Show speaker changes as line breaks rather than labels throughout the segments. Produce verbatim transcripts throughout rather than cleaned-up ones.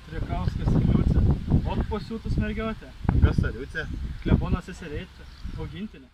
Trikauskas ir Liucė. Ot pasiūtus mergiotė.
Kas ta Liucė?
Klebono seserėčia. Augintinė.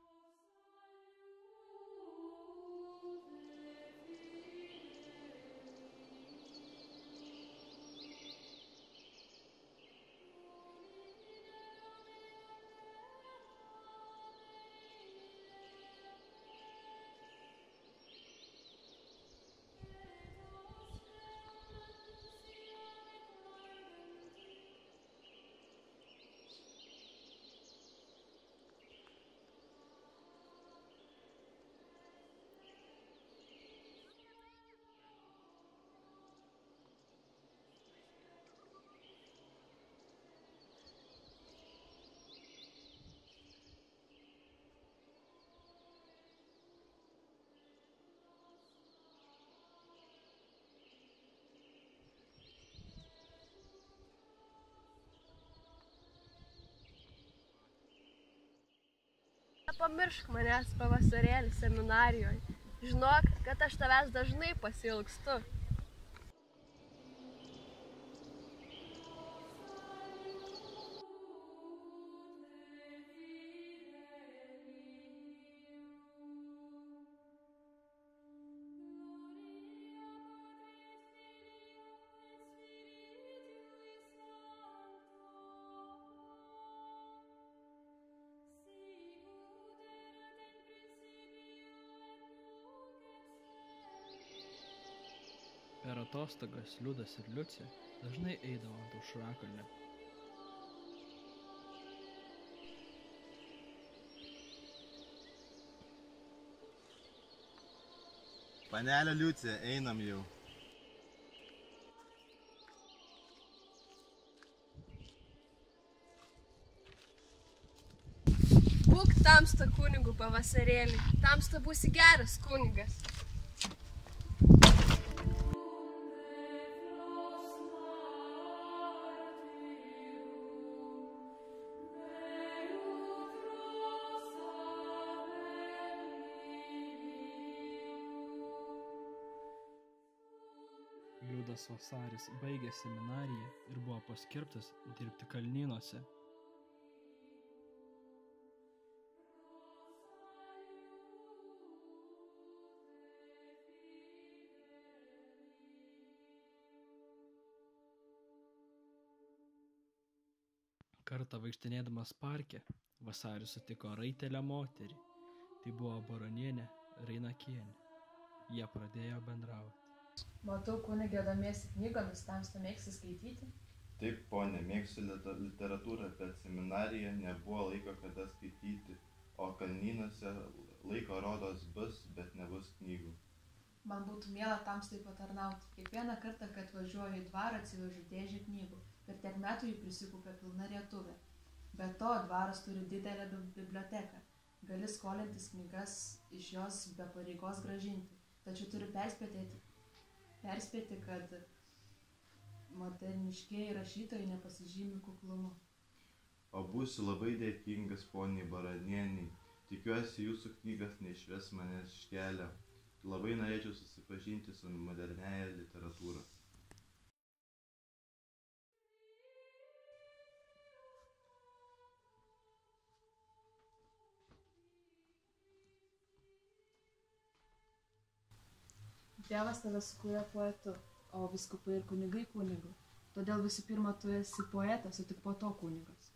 Nepamiršk manęs pavasarėlį seminarijoje. Žinok, kad aš tavęs dažnai pasiilgstu.
Per atostogas Liudas ir Liucė dažnai eidavo ant Aušrakalnio.
Panelė Liucė, einam jau.
Būk tamsta kunigu pavasarėlį. Tamsta būsi geras kunigas.
Liudas Vasaris baigė seminariją ir buvo paskirtas dirbti Kalnynuose. Kartą vaikštinėdamas parke, Vasaris sutiko raitelę moterį. Tai buvo baronienė Reinakienė. Jie pradėjo bendrauti.
Matau, kunigė domiesi knygomis, tamsta mėgsi skaityti?
Taip, ponė, mėgsiu literatūrą, bet seminarija nebuvo laiko kada skaityti, o Kalnynuose laiko rodos bus, bet nebus knygų.
Man būtų miela tamstai patarnauti. Kiekvieną kartą, kad važiuoju į dvarą, atsivežu dėžę knygų. Per tiek metų jų prisikūpė pilna rietuvė. Be to, dvaras turi didelę biblioteką. Gali skolintis knygas iš jos be pareigos grąžinti. Tačiau turiu perspėti, perspėti kad moderniškieji rašytojai nepasižymi kuklumu.
O būsiu labai dėkingas poniai baronieniai. Tikiuosi, jūsų knygas neišves manęs iš kelio. Labai norėčiau susipažinti su moderniaja literatūra.
Dievas tave sukūrė poetu, o vyskupai ir kunigai kunigu. Todėl visų pirma tu esi poetas, o tik po to kunigas.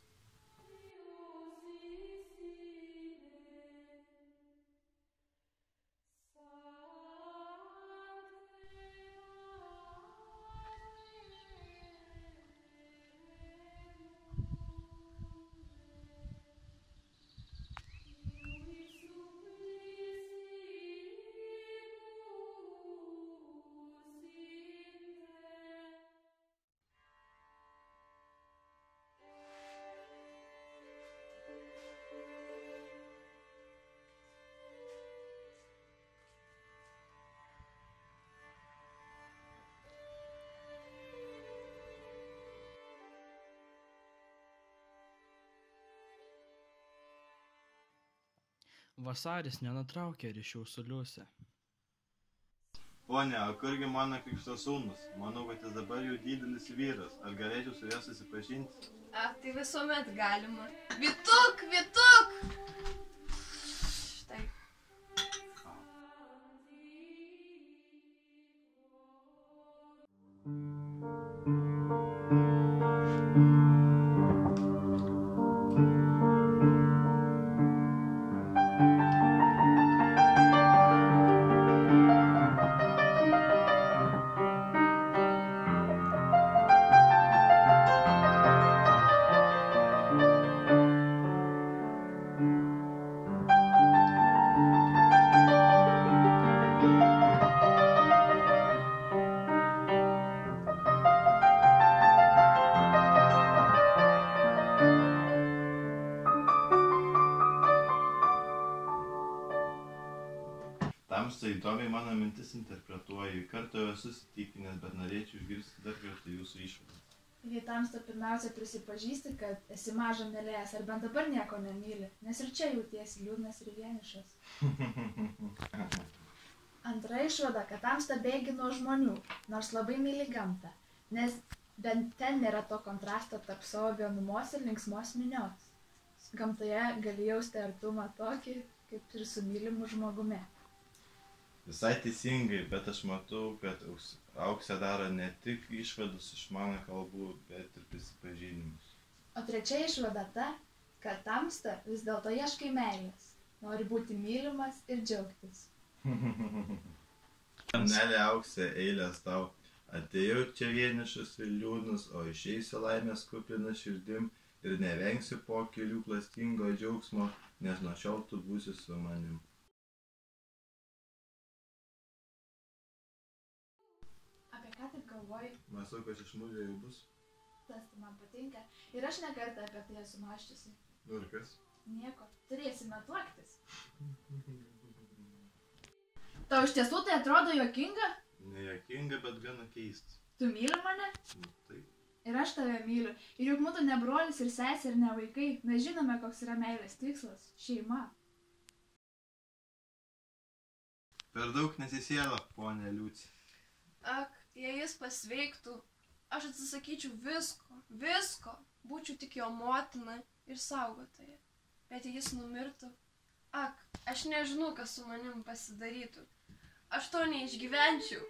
Vasaris nenutraukė ryšių su Liucė.
Pone, o kurgi mano krikšto sūnus? Manau, kad jis dabar jau didelis vyras. Ar galėčiau su juo susipažinti?
A, tai visuomet galima. Vytuk, Vytuk! Štai.
Tamsta įdomiai mano mintis interpretuoju. Kartą esu įsitikinęs, bet norėčiau išgirsti dar kartą jūsų išvadą.
Jei Tamsta pirmiausia prisipažįsti, kad esi maža mylėjęs, ar bent dabar nieko nemyli, nes ir čia jautiesi liūdnas ir vienišas. Antra išvada, kad Tamsta bėgi nuo žmonių, nors labai myli gamtą, nes bent ten nėra to kontrasto tarp savo vienumos ir linksmos minios. Gamtoje gali jausti artumą tokį, kaip ir su mylimu žmogumi.
Visai teisingai, bet aš matau, kad Auksė daro ne tik išvadus iš mano kalbų, bet ir prisipažinimus. O
trečia išvada ta, kad Tamsta vis dėlto ieškai meilės, nori būti mylimas ir džiaugtis.
Nelė Auksė, eilės tau. Atėjau čia vienišas ir liūdnas, o išeisiu laimės kupinas širdim ir nevengsiu po kelių klastingo džiaugsmo, nes nuo šiol tu būsi su manim.
Ką taip galvoji?
Mąstau, kad iš mūdžio jau bus.
Tas tai man patinka. Ir aš nekartą apie tai esu mąščiusi.
Nu ir kas?
Nieko. Turėsime tuoktis. Tau iš tiesų tai atrodo juokinga?
Ne juokinga, bet gana keista.
Tu myli mane?
Nu, taip.
Ir aš tave myliu. Ir juk mūsų ne brolis ir sesė ir ne vaikai. Mes žinome, koks yra meilės tikslas. Šeima.
Per daug nesisiela, ponė Liuci.
Ak, jei jis pasveiktų, aš atsisakyčiau visko, visko, būčiau tik jo motina ir saugotoja. Bet jei jis numirtų, ak, aš nežinau, kas su manim pasidarytų. Aš to neišgyvenčiau.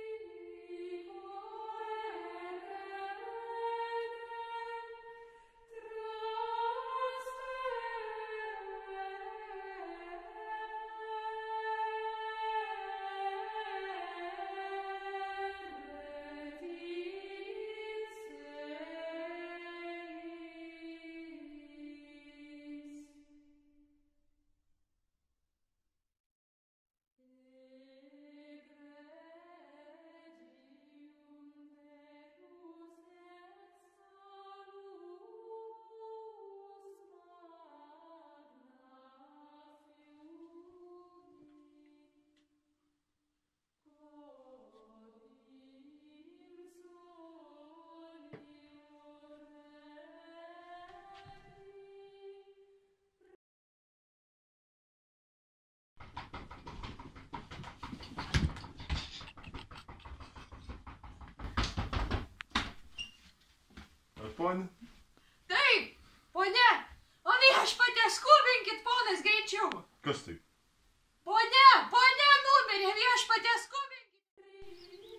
Ponė?
Taip, ponė, o viešpatie, skubinkit, ponas, greičiau.
Kas tai?
Ponė, ponė numirė, viešpatie, skubinkit.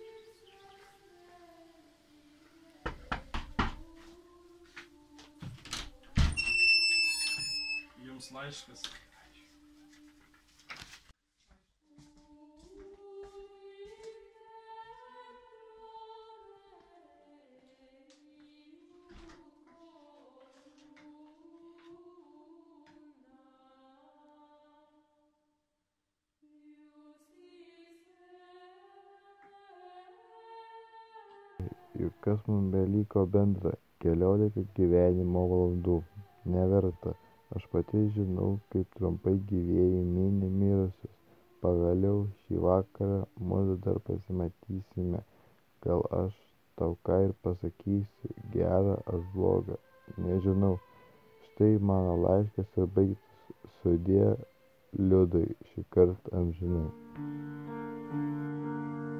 Jums laiškas.
Juk kas mums beliko bendra, keliolika gyvenimo valandų, neverta, aš pati žinau, kaip trumpai gyvieji mini mirusius, pagaliau šį vakarą mudu dar pasimatysime, gal aš tau ką ir pasakysiu, gera ar bloga, nežinau, štai mano laiškas ir baigtas, sudie Liudai šį kartą amžinai.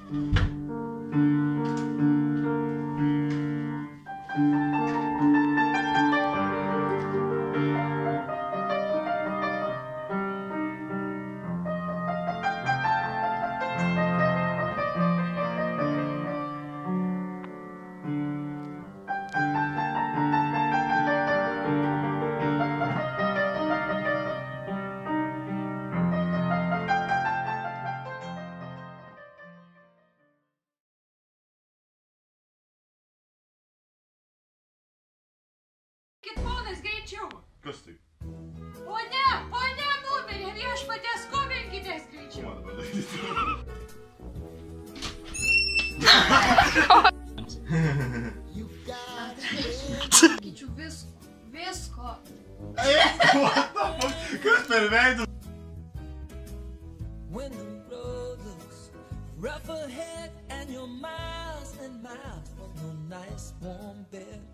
Ponas, greičiau.
Kas tai?
Ponia, ponia numirė, viešpatie, skubinkitės greičiau.
Man dabar daryti.
Sakyčiau visko, visko.
What the fuck? Kas per veidą?
When the road looks rough ahead and you're miles and miles from a nice warm bed.